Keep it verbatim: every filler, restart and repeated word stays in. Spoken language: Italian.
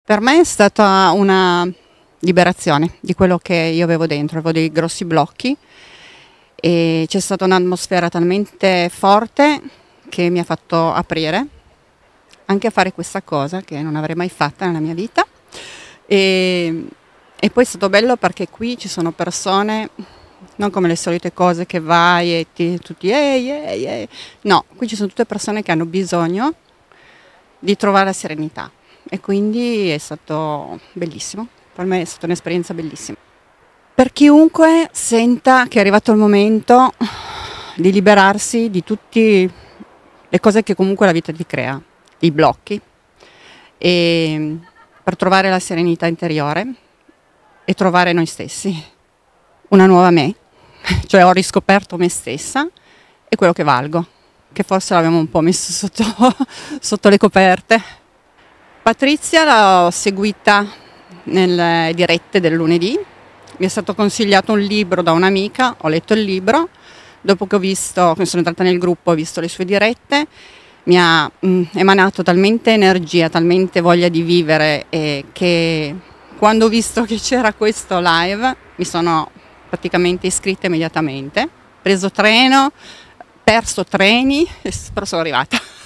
Per me è stata una liberazione di quello che io avevo dentro, avevo dei grossi blocchi e c'è stata un'atmosfera talmente forte che mi ha fatto aprire anche a fare questa cosa che non avrei mai fatta nella mia vita e, e poi è stato bello perché qui ci sono persone, non come le solite cose che vai e ti, tutti ehi, ehi, ehi. No, qui ci sono tutte persone che hanno bisogno di trovare la serenità e quindi è stato bellissimo, per me è stata un'esperienza bellissima. Per chiunque senta che è arrivato il momento di liberarsi di tutte le cose che comunque la vita ti crea, i blocchi, e per trovare la serenità interiore e trovare noi stessi, una nuova me, cioè ho riscoperto me stessa e quello che valgo, che forse l'abbiamo un po' messo sotto, sotto le coperte. Patrizia l'ho seguita nelle dirette del lunedì, mi è stato consigliato un libro da un'amica, ho letto il libro, dopo che ho visto, che sono entrata nel gruppo, ho visto le sue dirette, mi ha mh, emanato talmente energia, talmente voglia di vivere eh, che quando ho visto che c'era questo live mi sono praticamente iscritta immediatamente, preso treno, perso treni, però sono arrivata.